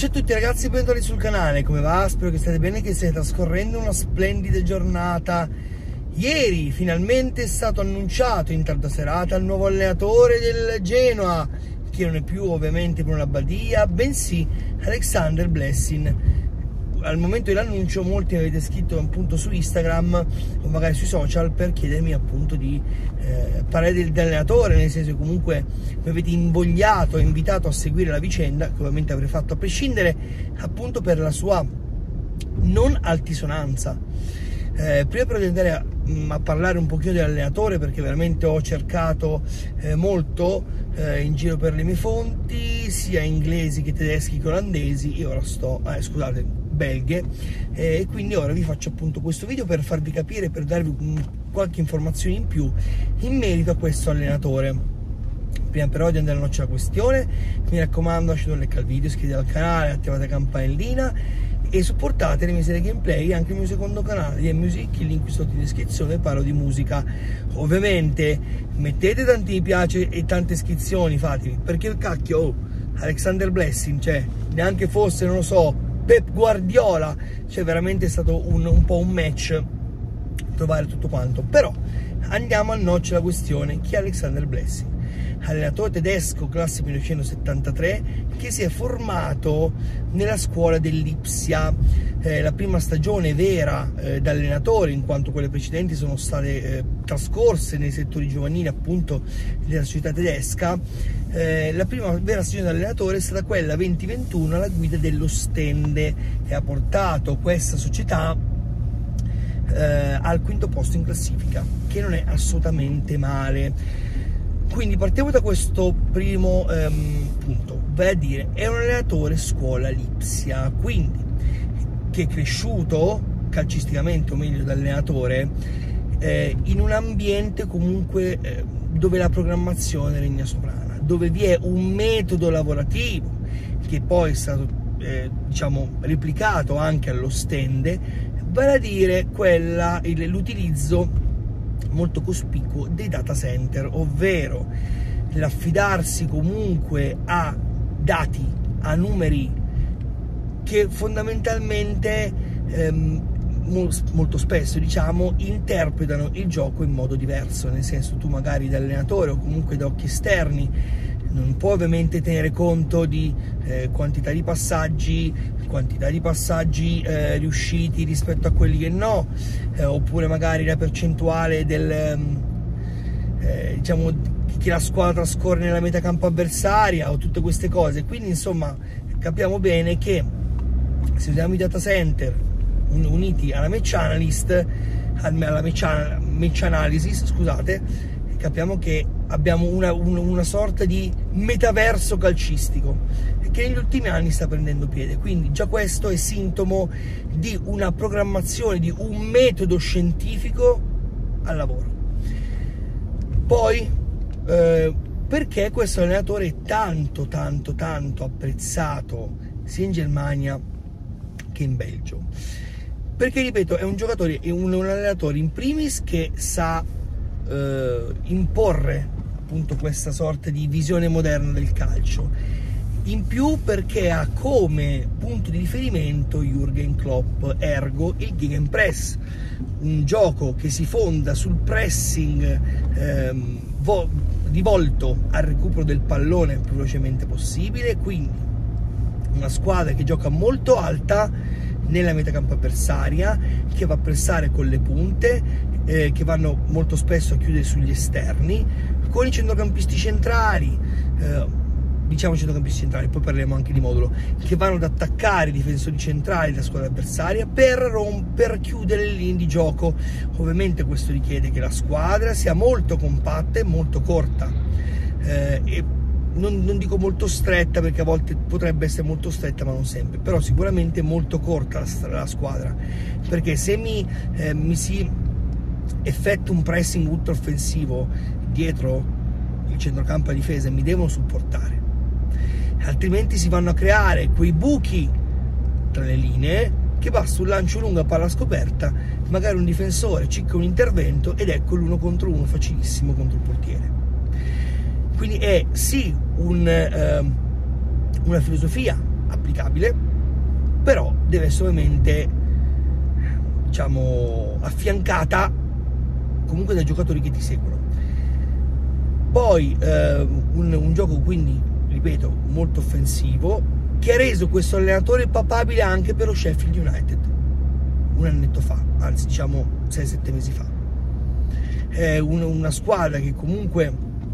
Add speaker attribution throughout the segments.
Speaker 1: Ciao a tutti ragazzi, bentornati sul canale, come va? Spero che state bene, che state trascorrendo una splendida giornata. Ieri finalmente è stato annunciato in tarda serata il nuovo allenatore del Genoa, che non è più ovviamente Bruno Labbadia, bensì Alexander Blessin. Al momento dell'annuncio molti mi avete scritto appunto su Instagram o magari sui social per chiedermi appunto di parlare dell'allenatore, nel senso che comunque mi avete invogliato e invitato a seguire la vicenda, che ovviamente avrei fatto a prescindere, appunto per la sua non altisonanza. Prima però di andare a parlare un pochino dell'allenatore, perché veramente ho cercato molto in giro per le mie fonti, sia inglesi che tedeschi che olandesi, io ora sto, scusate, belghe, e quindi ora vi faccio appunto questo video per farvi capire, per darvi qualche informazione in più in merito a questo allenatore. Prima però di andare a noccia la questione, mi raccomando, lasciate un like al video, iscrivetevi al canale, attivate la campanellina e supportate le mie serie gameplay e anche il mio secondo canale di Music, il link qui sotto in descrizione, parlo di musica. Ovviamente mettete tanti mi piace e tante iscrizioni, fatemi, perché cacchio, Alexander Blessin, cioè neanche fosse, non lo so, Pep Guardiola, cioè veramente è stato un po' un match trovare tutto quanto. Però andiamo a noccia la questione: chi è Alexander Blessin? Allenatore tedesco classe 1973 che si è formato nella scuola dell'Ipsia, la prima stagione vera da allenatore, in quanto quelle precedenti sono state trascorse nei settori giovanili appunto della società tedesca. La prima vera stagione da allenatore è stata quella 2021 alla guida dell'Ostende, e ha portato questa società al quinto posto in classifica, che non è assolutamente male. Quindi partiamo da questo primo punto, vale a dire è un allenatore scuola Lipsia, quindi che è cresciuto calcisticamente, o meglio da allenatore, in un ambiente comunque dove la programmazione regna sovrana, dove vi è un metodo lavorativo che poi è stato diciamo replicato anche all'Ostende, vale a dire l'utilizzo molto cospicuo dei data center, ovvero l'affidarsi comunque a dati, a numeri che fondamentalmente molto spesso diciamo interpretano il gioco in modo diverso, nel senso, tu magari da allenatore o comunque da occhi esterni non puoi ovviamente tenere conto di quantità di passaggi riusciti rispetto a quelli che no, oppure magari la percentuale del diciamo che la squadra trascorre nella metacampo avversaria o tutte queste cose. Quindi insomma capiamo bene che se usiamo i data center uniti alla match analysis, scusate, capiamo che abbiamo una sorta di metaverso calcistico che negli ultimi anni sta prendendo piede. Quindi già questo è sintomo di una programmazione, di un metodo scientifico al lavoro. Poi perché questo allenatore è tanto apprezzato sia in Germania che in Belgio? Perché ripeto, è un giocatore, è un allenatore in primis che sa imporre appunto questa sorta di visione moderna del calcio, in più perché ha come punto di riferimento Jürgen Klopp, ergo il Gegenpress, un gioco che si fonda sul pressing rivolto al recupero del pallone il più velocemente possibile, quindi una squadra che gioca molto alta nella metacampo avversaria, che va a pressare con le punte, che vanno molto spesso a chiudere sugli esterni, con i centrocampisti centrali, diciamo centrocampisti centrali, poi parleremo anche di modulo, che vanno ad attaccare i difensori centrali della squadra avversaria per chiudere le linee di gioco. Ovviamente questo richiede che la squadra sia molto compatta e molto corta, e non dico molto stretta, perché a volte potrebbe essere molto stretta ma non sempre, però sicuramente molto corta la squadra, perché se mi si effettua un pressing ultra offensivo dietro il centrocampo a difesa e mi devono supportare, altrimenti si vanno a creare quei buchi tra le linee che basta un lancio lungo a palla scoperta, magari un difensore cicca un intervento ed ecco l'1 contro 1 facilissimo contro il portiere. Quindi è sì una filosofia applicabile, però deve essere ovviamente, diciamo, affiancata comunque dai giocatori che ti seguono. Poi un gioco, quindi, ripeto, molto offensivo, che ha reso questo allenatore papabile anche per lo Sheffield United un annetto fa, anzi diciamo 6-7 mesi fa. È una squadra che comunque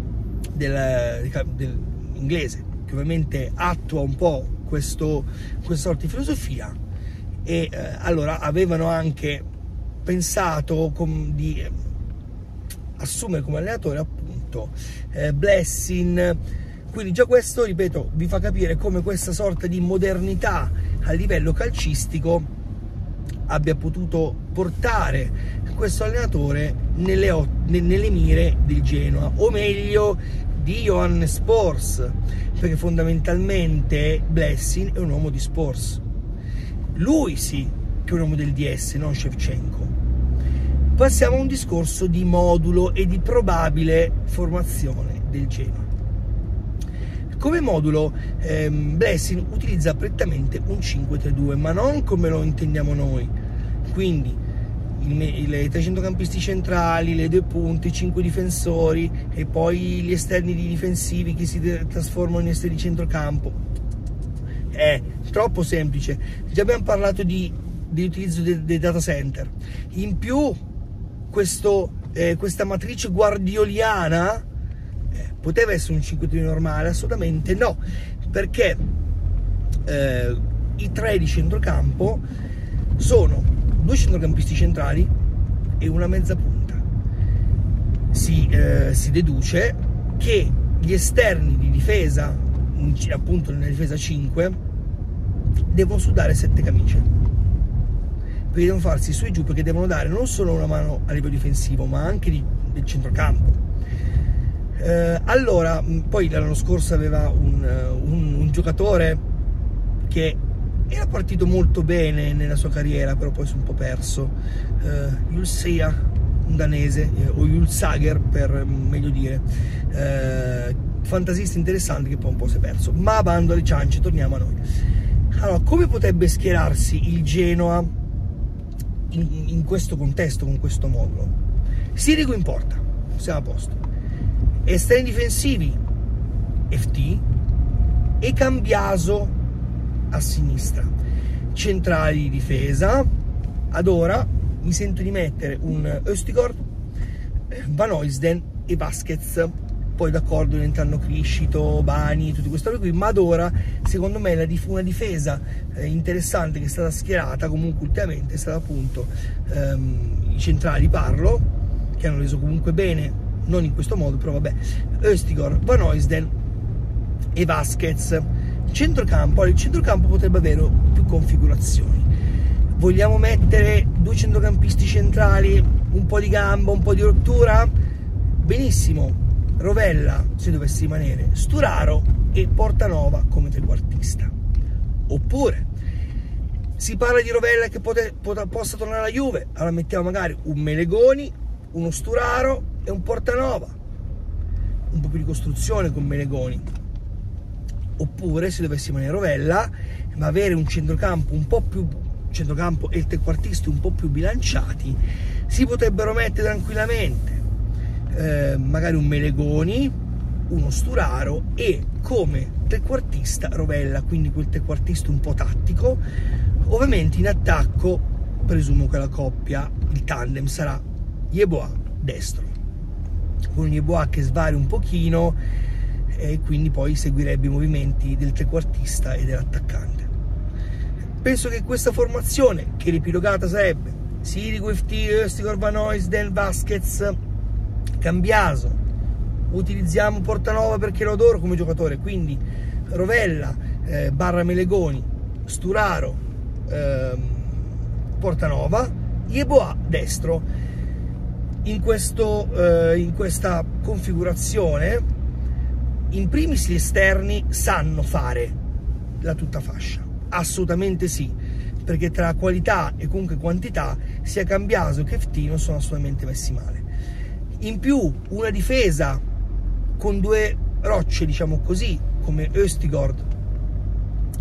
Speaker 1: dell'inglese, che ovviamente attua un po' questa sorta di filosofia, e allora avevano anche pensato di assumere come allenatore appunto Blessing. Quindi già questo, ripeto, vi fa capire come questa sorta di modernità a livello calcistico abbia potuto portare questo allenatore nelle mire del Genoa, o meglio di Johannes Spors, perché fondamentalmente Blessing è un uomo di Spors, lui sì che è un uomo del DS, non Shevchenko. Passiamo a un discorso di modulo e di probabile formazione del Genoa. Come modulo Blessing utilizza prettamente un 5-3-2, ma non come lo intendiamo noi, quindi i 3 centrocampisti centrali, le 2 punte, i 5 difensori e poi gli esterni difensivi che si trasformano in esterni di centrocampo. È troppo semplice. Già abbiamo parlato dell'utilizzo dei data center. In più questa matrice guardioliana poteva essere un 5-3 normale? Assolutamente no, perché i 3 di centrocampo sono 2 centrocampisti centrali e una mezza punta. Si deduce che gli esterni di difesa, appunto nella difesa 5, devono sudare 7 camicie, perché devono farsi su e giù, perché devono dare non solo una mano a livello difensivo ma anche del centrocampo. Allora, poi l'anno scorso aveva un giocatore che era partito molto bene nella sua carriera, però poi si è un po' perso, Julsia, un danese, o Julsager per meglio dire, fantasista interessante che poi un po' si è perso. Ma bando alle ciance, torniamo a noi. Allora, come potrebbe schierarsi il Genoa in questo contesto, con questo modulo? Sirigu in porta, siamo a posto. Esterni difensivi FT e Cambiaso a sinistra. Centrali di difesa, ad ora mi sento di mettere un Østigård, Van Oisden e Vasquez. Poi d'accordo diventano Criscito, Bani, tutti questi qui, ma ad ora secondo me una difesa interessante che è stata schierata comunque ultimamente è stata appunto i centrali, parlo, che hanno reso comunque bene, non in questo modo, però vabbè, Østigård, Van Oisden e Vasquez. Centrocampo, il centrocampo potrebbe avere più configurazioni. Vogliamo mettere 2 centrocampisti centrali, un po' di gamba, un po' di rottura? Benissimo, Rovella se dovesse rimanere, Sturaro e Portanova come trequartista. Oppure si parla di Rovella che possa tornare alla Juve, allora mettiamo magari un Melegoni, uno Sturaro e un Portanova, un po' più di costruzione con Melegoni. Oppure se dovesse rimanere Rovella, ma avere un centrocampo un po' più centrocampo e il trequartista un po' più bilanciati, si potrebbero mettere tranquillamente magari un Melegoni, uno Sturaro e come trequartista Rovella, quindi quel trequartista un po' tattico. Ovviamente in attacco presumo che la coppia, il tandem sarà Yeboah destro, con Yeboah che svari un pochino e quindi poi seguirebbe i movimenti del trequartista e dell'attaccante. Penso che questa formazione, che ripilogata sarebbe Sirigu, FT, Østigård, Van Oisden, Vasquez, Cambiaso, utilizziamo Portanova perché lo adoro come giocatore, quindi Rovella barra Melegoni, Sturaro, Portanova, Yeboah destro. In questa configurazione, in primis gli esterni sanno fare la tutta fascia, assolutamente sì, perché tra qualità e comunque quantità sia Cambiaso che FT non sono assolutamente messi male. In più una difesa con 2 rocce, diciamo così, come Østigård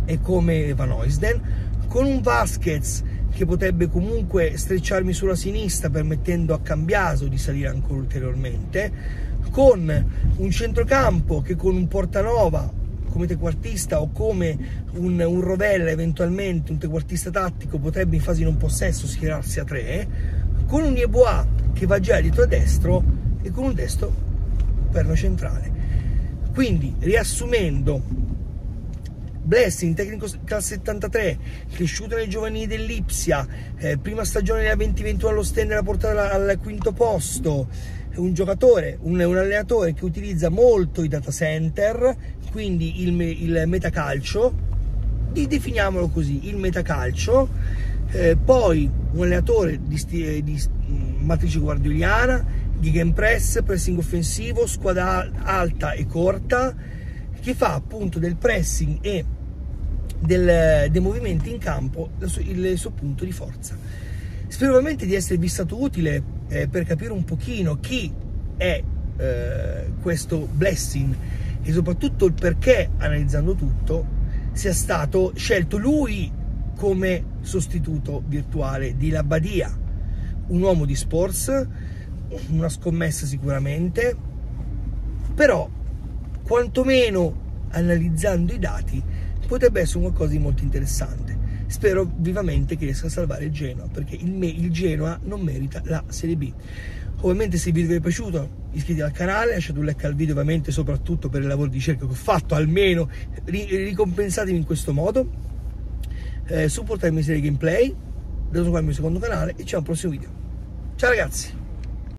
Speaker 1: e come Van Oisden, con un Vasquez che potrebbe comunque strecciarmi sulla sinistra permettendo a Cambiaso di salire ancora ulteriormente, con un centrocampo che con un Portanova come trequartista o come un Rovella, eventualmente un trequartista tattico, potrebbe in fase di non possesso schierarsi a 3, con un Yeboah che va già dietro a destro e con un destro perno centrale. Quindi, riassumendo, Blessing, tecnico classe 73, cresciuto nei giovanili dell'Ipsia, prima stagione nella 2021 allo Stender, l'ha portata al quinto posto, un giocatore, un allenatore che utilizza molto i data center, quindi il metacalcio, definiamolo così, il metacalcio, poi un allenatore di matrice guardioliana, gegenpress, pressing offensivo, squadra alta e corta, che fa appunto del pressing e dei movimenti in campo il suo punto di forza. Spero veramente di esservi stato utile per capire un pochino chi è questo Blessing e soprattutto il perché, analizzando tutto, sia stato scelto lui come sostituto virtuale di Labbadia, un uomo di sports, una scommessa sicuramente, però quantomeno analizzando i dati potrebbe essere qualcosa di molto interessante. Spero vivamente che riesca a salvare il Genoa, perché il Genoa non merita la Serie B. Ovviamente se il video vi è piaciuto iscrivetevi al canale, lasciate un like al video, ovviamente soprattutto per il lavoro di ricerca che ho fatto, almeno ricompensatemi in questo modo, supportatemi serie gameplay, da il mio secondo canale e ci vediamo al prossimo video. Ciao ragazzi!